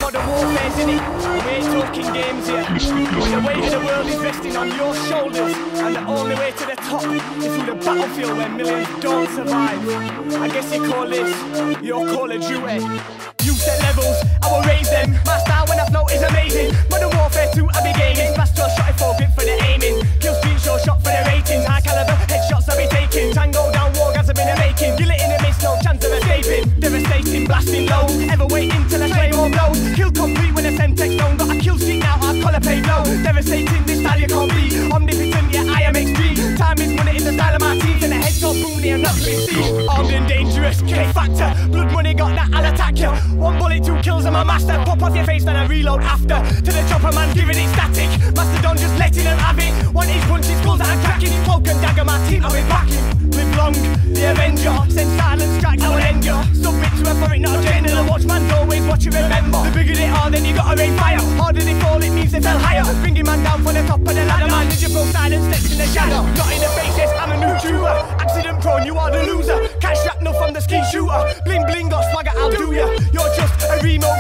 modern warfare's in it. We ain't talking games here. When the weight of the world is resting on your shoulders, and the only way to the top is through the battlefield where millions don't survive. I guess you call this your Call of Duty. You set levels, I will raise them. My style when I float is amazing. Modern Warfare 2, I be gaming. Fast draw shot, full grip for the aiming. Kill street show shot for the ratings. High caliber headshots I be taking. Tango down war guys I've been a making. Kill it in the midst, no chance of escaping. Devastating, blasting low. Ever waiting till I claim all blows. Kill complete when the Semtex don't. Got a kill streak now, I'll collar pay low. Devastating, this style you can't beat. Omnipotent, yeah I am extreme. Time is money in the style of my teeth. And the headshot boom, they are not being seen. Armed and dangerous, K-Factor. Blood money got that, I'll attack you. One bullet, 2 kills, I'm a master. Pop off your face, then I reload after. To the chopper man, giving it static. Mastodon just letting them have it. 1-8 punches, skulls that I'm cracking. Cloak and dagger, my team, I'll be backing. Live long, the Avenger. Send silent strikes, I will end you. Submit to authority, not a trainer. The watchman's always what you remember. The bigger they are, then you gotta rain fire. Harder they fall, it means they fell higher. Bringing man down from the top of the ladder. Man, ninja pro silent steps in the shadow. Not in the face, yes, I'm a new shooter. Accident prone, you are the loser. Catch shrapnel from the ski shooter. Bling bling, got swagger, I'll do ya. You're just a remote